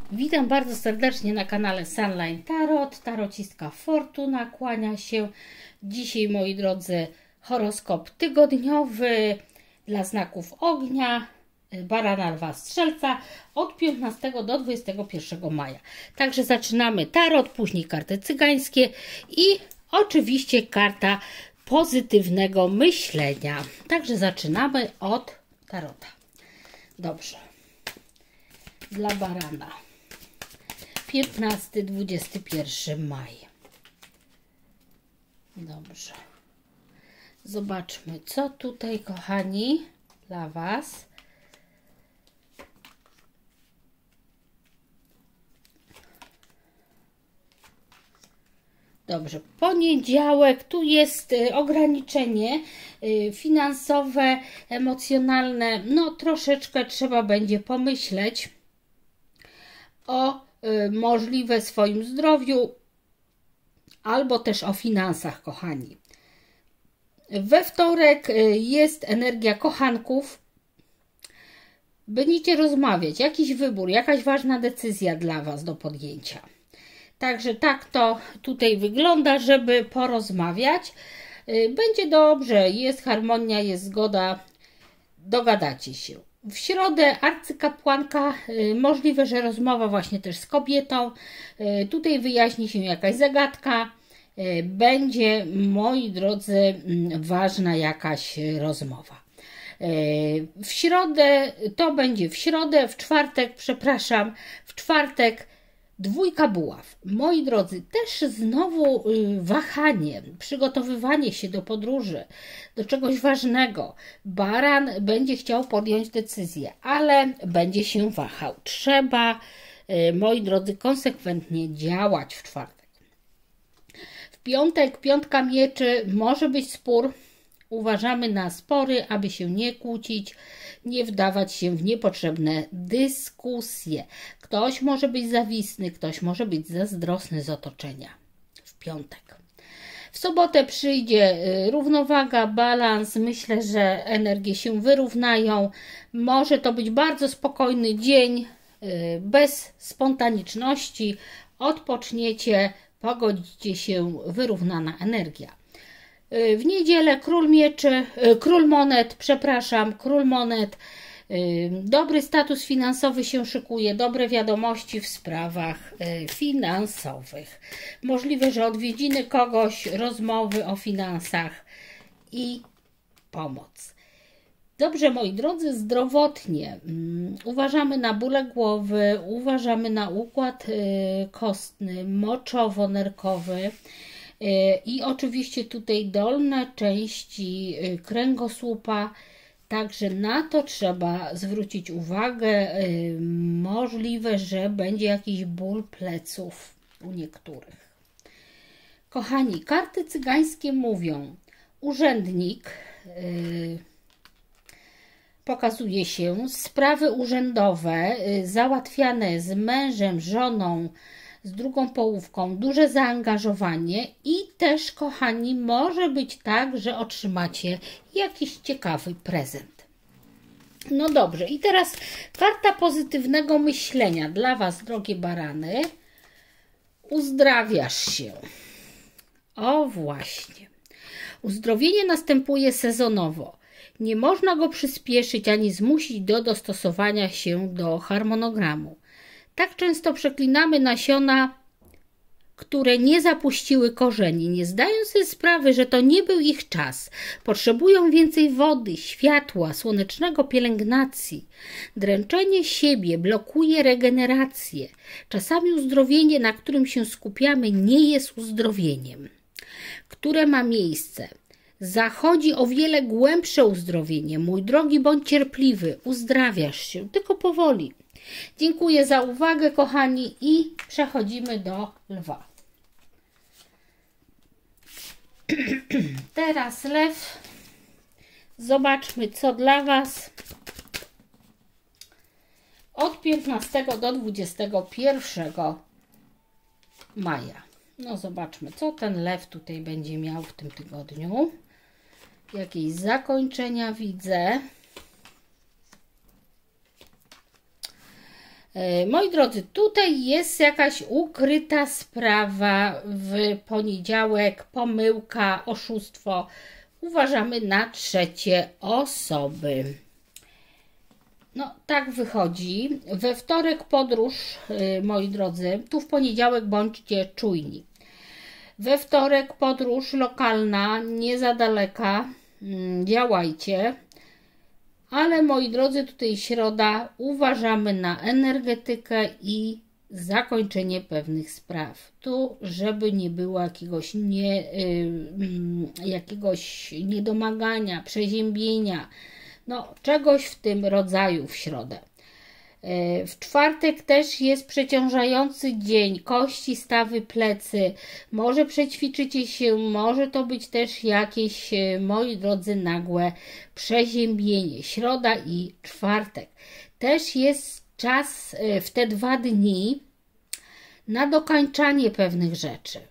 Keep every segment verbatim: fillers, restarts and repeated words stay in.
Witam bardzo serdecznie na kanale Sunline Tarot. Tarocistka Fortuna kłania się. Dzisiaj, moi drodzy, horoskop tygodniowy dla znaków ognia, barana, lwa, strzelca od piętnastego do dwudziestego pierwszego maja. Także zaczynamy tarot, później karty cygańskie i oczywiście karta pozytywnego myślenia. Także zaczynamy od tarota. Dobrze. Dla barana. piętnasty do dwudziestego pierwszego maja. Dobrze. Zobaczmy, co tutaj, kochani, dla Was. Dobrze, poniedziałek, tu jest y, ograniczenie y, finansowe, emocjonalne. No, troszeczkę trzeba będzie pomyśleć o y, możliwe swoim zdrowiu albo też o finansach, kochani. We wtorek y, jest energia kochanków. Będziecie rozmawiać, jakiś wybór, jakaś ważna decyzja dla Was do podjęcia. Także tak to tutaj wygląda, żeby porozmawiać. Będzie dobrze, jest harmonia, jest zgoda, dogadacie się. W środę arcykapłanka, możliwe, że rozmowa właśnie też z kobietą. Tutaj wyjaśni się jakaś zagadka. Będzie, moi drodzy, ważna jakaś rozmowa. W środę, to będzie w środę, w czwartek, przepraszam, w czwartek dwójka buław. Moi drodzy, też znowu wahanie, przygotowywanie się do podróży, do czegoś ważnego. Baran będzie chciał podjąć decyzję, ale będzie się wahał. Trzeba, moi drodzy, konsekwentnie działać w czwartek. W piątek, piątka mieczy, może być spór. Uważamy na spory, aby się nie kłócić, nie wdawać się w niepotrzebne dyskusje. Ktoś może być zawisny, ktoś może być zazdrosny z otoczenia w piątek. W sobotę przyjdzie równowaga, balans. Myślę, że energie się wyrównają. Może to być bardzo spokojny dzień, bez spontaniczności. Odpoczniecie, pogodzicie się, wyrównana energia. W niedzielę król mieczy, król monet, przepraszam, król monet. Dobry status finansowy się szykuje, dobre wiadomości w sprawach finansowych. Możliwe, że odwiedziny kogoś, rozmowy o finansach i pomoc. Dobrze, moi drodzy, zdrowotnie. Uważamy na bóle głowy, uważamy na układ kostny, moczowo-nerkowy. I oczywiście tutaj dolne części kręgosłupa, także na to trzeba zwrócić uwagę. Możliwe, że będzie jakiś ból pleców u niektórych. Kochani, karty cygańskie mówią, urzędnik, yy, pokazuje się, sprawy urzędowe yy, załatwiane z mężem, żoną, z drugą połówką, duże zaangażowanie i też, kochani, może być tak, że otrzymacie jakiś ciekawy prezent. No dobrze, i teraz karta pozytywnego myślenia dla Was, drogie barany. Uzdrawiasz się. O właśnie. Uzdrowienie następuje sezonowo. Nie można go przyspieszyć ani zmusić do dostosowania się do harmonogramu. Tak często przeklinamy nasiona, które nie zapuściły korzeni, nie zdając sobie sprawy, że to nie był ich czas. Potrzebują więcej wody, światła, słonecznego, pielęgnacji. Dręczenie siebie blokuje regenerację. Czasami uzdrowienie, na którym się skupiamy, nie jest uzdrowieniem, które ma miejsce. Zachodzi o wiele głębsze uzdrowienie. Mój drogi, bądź cierpliwy, uzdrawiasz się, tylko powoli. Dziękuję za uwagę, kochani, i przechodzimy do lwa. Teraz lew. Zobaczmy, co dla Was od piętnastego do dwudziestego pierwszego maja. No zobaczmy, co ten lew tutaj będzie miał w tym tygodniu. Jakieś zakończenia widzę. Moi drodzy, tutaj jest jakaś ukryta sprawa w poniedziałek, pomyłka, oszustwo. Uważamy na trzecie osoby. No, tak wychodzi. We wtorek podróż, moi drodzy, tu w poniedziałek bądźcie czujni. We wtorek podróż lokalna, nie za daleka, działajcie. Ale moi drodzy, tutaj środa, uważamy na energetykę i zakończenie pewnych spraw. Tu, żeby nie było jakiegoś, nie, yy, jakiegoś niedomagania, przeziębienia, no czegoś w tym rodzaju w środę. Yy, w czwartek też jest przeciążający dzień, kości, stawy, plecy. Może przećwiczycie się, może to być też jakieś, yy, moi drodzy, nagłe przeziębienie. Środa i czwartek. Też jest czas yy, w te dwa dni na dokańczanie pewnych rzeczy.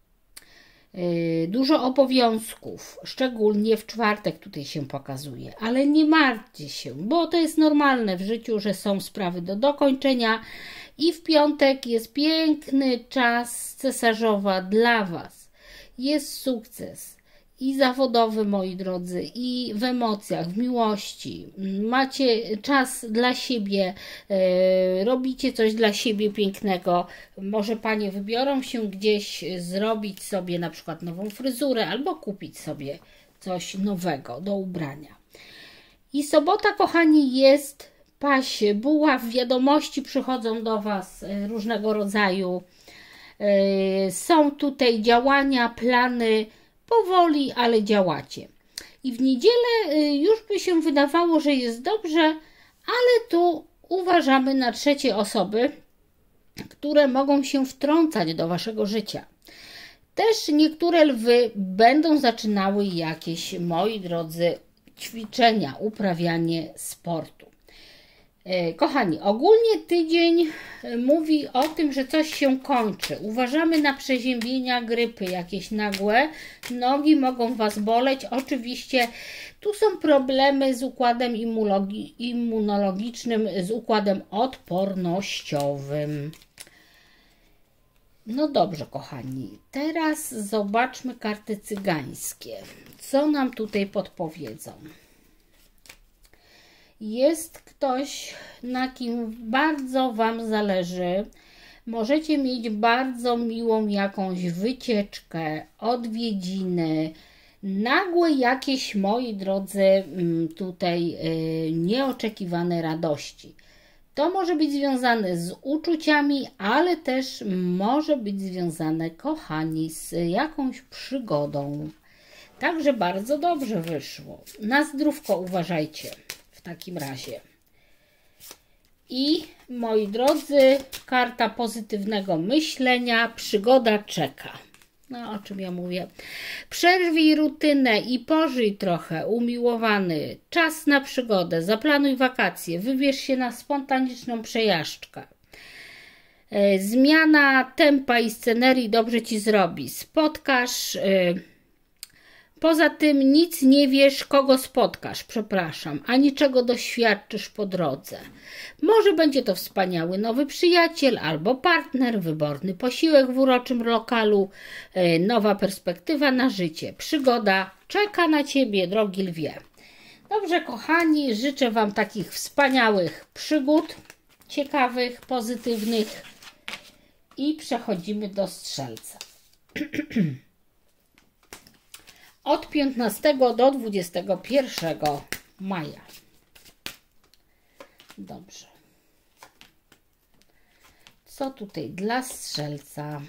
Dużo obowiązków, szczególnie w czwartek tutaj się pokazuje, ale nie martwcie się, bo to jest normalne w życiu, że są sprawy do dokończenia i w piątek jest piękny czas cesarzowa dla Was. Jest sukces i zawodowy, moi drodzy, i w emocjach, w miłości. Macie czas dla siebie, yy, robicie coś dla siebie pięknego. Może Panie wybiorą się gdzieś zrobić sobie na przykład nową fryzurę albo kupić sobie coś nowego do ubrania. I sobota, kochani, jest pasie, buław, wiadomości przychodzą do Was różnego rodzaju. Yy, są tutaj działania, plany, powoli, ale działacie. I w niedzielę już by się wydawało, że jest dobrze, ale tu uważamy na trzecie osoby, które mogą się wtrącać do Waszego życia. Też niektóre lwy będą zaczynały jakieś, moi drodzy, ćwiczenia, uprawianie sportu. Kochani, ogólnie tydzień mówi o tym, że coś się kończy. Uważamy na przeziębienia, grypy jakieś nagłe. Nogi mogą Was boleć. Oczywiście tu są problemy z układem immunologicznym, z układem odpornościowym. No dobrze, kochani. Teraz zobaczmy karty cygańskie. Co nam tutaj podpowiedzą? Jest ktoś, na kim bardzo Wam zależy. Możecie mieć bardzo miłą jakąś wycieczkę, odwiedziny, nagłe jakieś, moi drodzy, tutaj nieoczekiwane radości. To może być związane z uczuciami, ale też może być związane, kochani, z jakąś przygodą. Także bardzo dobrze wyszło. Na zdrówko uważajcie w takim razie. I moi drodzy, karta pozytywnego myślenia, przygoda czeka. No, o czym ja mówię? Przerwij rutynę i pożyj trochę, umiłowany. Czas na przygodę, zaplanuj wakacje, wybierz się na spontaniczną przejażdżkę. Zmiana tempa i scenerii dobrze Ci zrobi. Spotkasz... Poza tym nic nie wiesz, kogo spotkasz, przepraszam, ani czego doświadczysz po drodze. Może będzie to wspaniały nowy przyjaciel albo partner, wyborny posiłek w uroczym lokalu, nowa perspektywa na życie. Przygoda czeka na Ciebie, drogi lwie. Dobrze, kochani, życzę Wam takich wspaniałych przygód, ciekawych, pozytywnych i przechodzimy do Strzelca. Od piętnastego do dwudziestego pierwszego maja. Dobrze. Co tutaj dla Strzelca?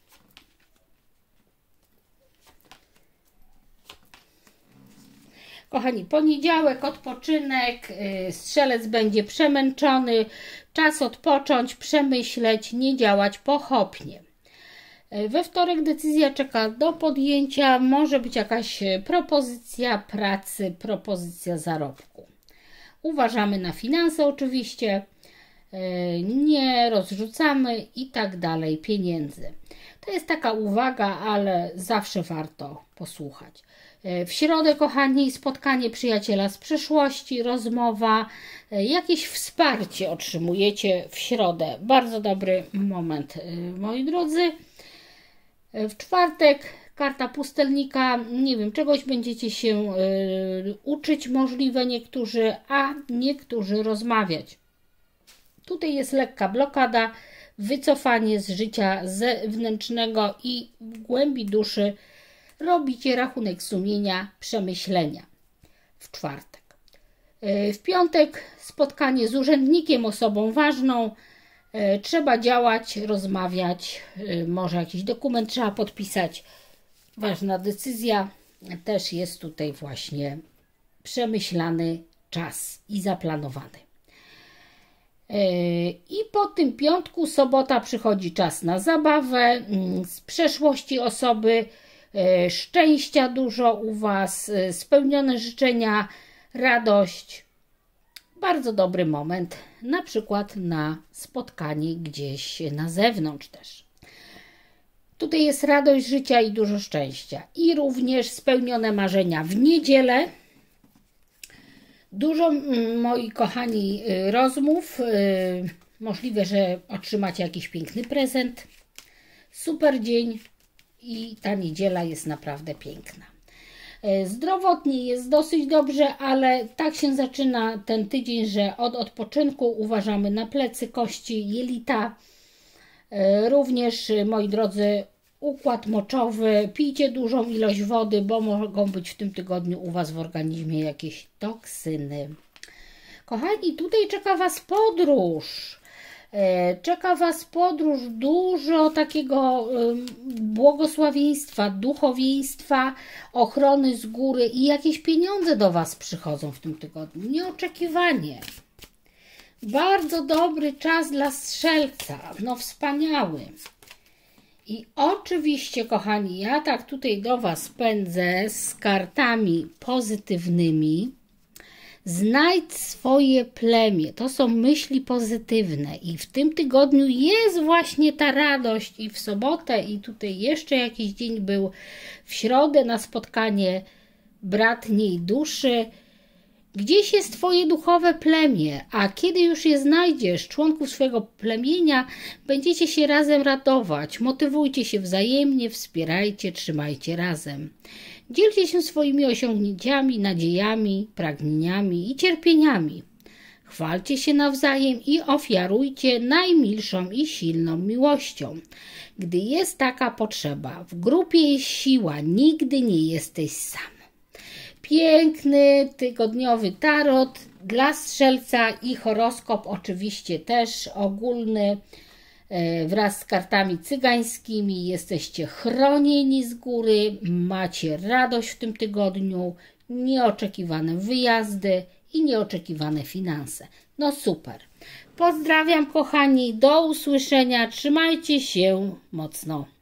Kochani, poniedziałek, odpoczynek, Strzelec będzie przemęczony, czas odpocząć, przemyśleć, nie działać pochopnie. We wtorek decyzja czeka do podjęcia, może być jakaś propozycja pracy, propozycja zarobku. Uważamy na finanse oczywiście, nie rozrzucamy i tak dalej pieniędzy. To jest taka uwaga, ale zawsze warto posłuchać. W środę, kochani, spotkanie przyjaciela z przeszłości, rozmowa, jakieś wsparcie otrzymujecie w środę. Bardzo dobry moment, moi drodzy. W czwartek karta pustelnika, nie wiem, czegoś będziecie się y, uczyć, możliwe niektórzy, a niektórzy rozmawiać. Tutaj jest lekka blokada, wycofanie z życia zewnętrznego i w głębi duszy robicie rachunek sumienia, przemyślenia w czwartek. W piątek spotkanie z urzędnikiem, osobą ważną. Trzeba działać, rozmawiać, może jakiś dokument trzeba podpisać. Ważna decyzja. Też jest tutaj właśnie przemyślany czas i zaplanowany. I po tym piątku, sobota, przychodzi czas na zabawę, z przeszłości osoby, szczęścia dużo u Was, spełnione życzenia, radość. Bardzo dobry moment, na przykład na spotkanie gdzieś na zewnątrz też. Tutaj jest radość życia i dużo szczęścia. I również spełnione marzenia w niedzielę. Dużo, moi kochani, rozmów. Możliwe, że otrzymacie jakiś piękny prezent. Super dzień i ta niedziela jest naprawdę piękna. Zdrowotnie jest dosyć dobrze, ale tak się zaczyna ten tydzień, że od odpoczynku uważamy na plecy, kości, jelita. Również, moi drodzy, układ moczowy. Pijcie dużą ilość wody, bo mogą być w tym tygodniu u Was w organizmie jakieś toksyny. Kochani, tutaj czeka Was podróż. Czeka Was podróż, dużo takiego błogosławieństwa, duchowieństwa, ochrony z góry i jakieś pieniądze do Was przychodzą w tym tygodniu. Nieoczekiwanie. Bardzo dobry czas dla strzelca. No wspaniały. I oczywiście, kochani, ja tak tutaj do Was pędzę z kartami pozytywnymi. Znajdź swoje plemię. To są myśli pozytywne i w tym tygodniu jest właśnie ta radość i w sobotę i tutaj jeszcze jakiś dzień był w środę na spotkanie bratniej duszy. Gdzieś jest Twoje duchowe plemię, a kiedy już je znajdziesz, członków swojego plemienia, będziecie się razem radować. Motywujcie się wzajemnie, wspierajcie, trzymajcie razem. Dzielcie się swoimi osiągnięciami, nadziejami, pragnieniami i cierpieniami. Chwalcie się nawzajem i ofiarujcie najmilszą i silną miłością. Gdy jest taka potrzeba, w grupie jest siła, nigdy nie jesteś sam. Piękny tygodniowy tarot dla strzelca i horoskop oczywiście też ogólny wraz z kartami cygańskimi. Jesteście chronieni z góry, macie radość w tym tygodniu, nieoczekiwane wyjazdy i nieoczekiwane finanse. No super. Pozdrawiam, kochani, do usłyszenia, trzymajcie się mocno.